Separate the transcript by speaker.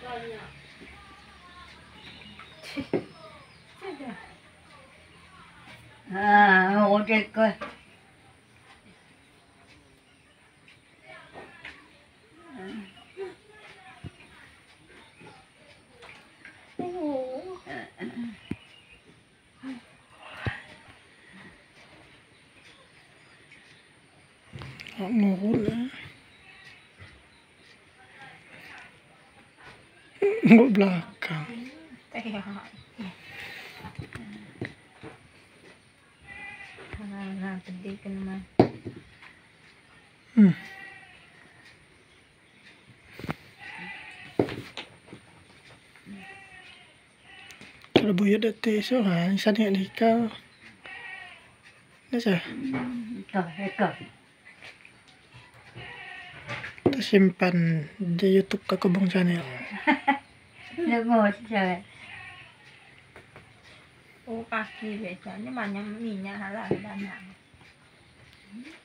Speaker 1: Udah ke.
Speaker 2: Nguhul na. Nggak belakang.
Speaker 1: Pedi ka naman.
Speaker 2: Kalau buyut dati so ha, isa niya ikaw. Nasa?
Speaker 1: Ito.
Speaker 2: Simpan di YouTube Kakubong Channel.
Speaker 1: Nagmos siya.
Speaker 3: kaki vậy chứ nhưng mà nhắm nhìn nhà là đàn hàng